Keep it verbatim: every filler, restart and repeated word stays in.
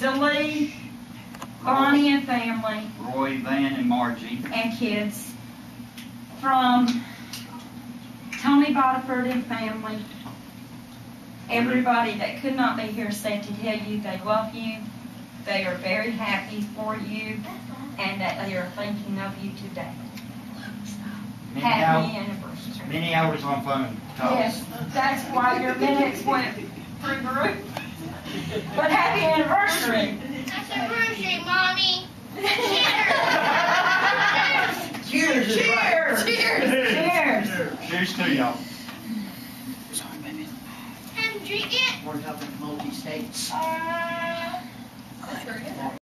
DeLee, Bonnie and family, Roy, Van, and Margie. and kids. From Tony Bodiford and family. Everybody that could not be here said to tell you they love you, they are very happy for you, and that they are thinking of you today. Many Happy hours, anniversary. many hours on phone calls. Yes, that's why your minutes went through the roof. But happy anniversary. Happy anniversary, Mommy. Cheers! Cheers! Cheers! Cheers! Cheers to y'all. Can I drink it? We're talking multi-states. Uh,